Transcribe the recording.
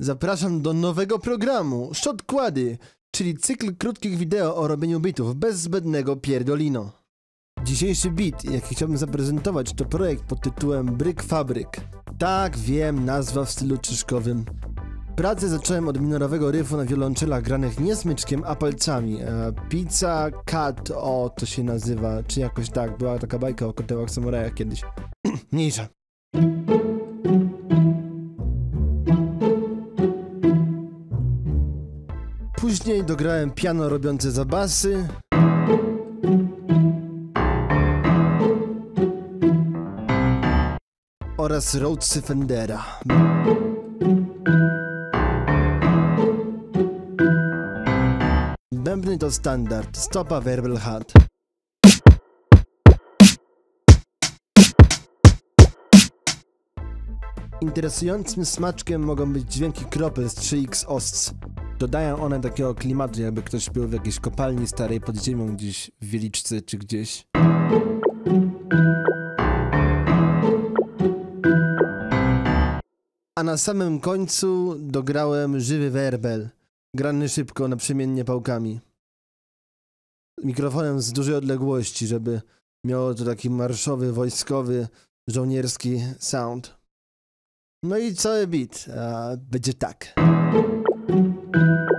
Zapraszam do nowego programu Shotkłady, czyli cykl krótkich wideo o robieniu bitów bez zbędnego pierdolino. Dzisiejszy beat, jaki chciałbym zaprezentować, to projekt pod tytułem Brick Fabryk. Tak, wiem, nazwa w stylu czyszkowym. Pracę zacząłem od minorowego riffu na wiolonczelach granych nie smyczkiem, a palcami. Pizza Cat, o to się nazywa, czy jakoś tak, była taka bajka o kotełach samurajach kiedyś. Mniejsza. Później dograłem piano robiące zabasy. Oraz Rhodesy Fendera. Bębny to standard, stopa werbel hat. Interesującym smaczkiem mogą być dźwięki kropel z 3x Osts. Dodają one takiego klimatu, jakby ktoś był w jakiejś kopalni starej pod ziemią gdzieś w Wieliczce czy gdzieś. A na samym końcu dograłem żywy werbel, grany szybko, naprzemiennie pałkami. Mikrofonem z dużej odległości, żeby miało to taki marszowy, wojskowy, żołnierski sound. No i cały beat będzie tak.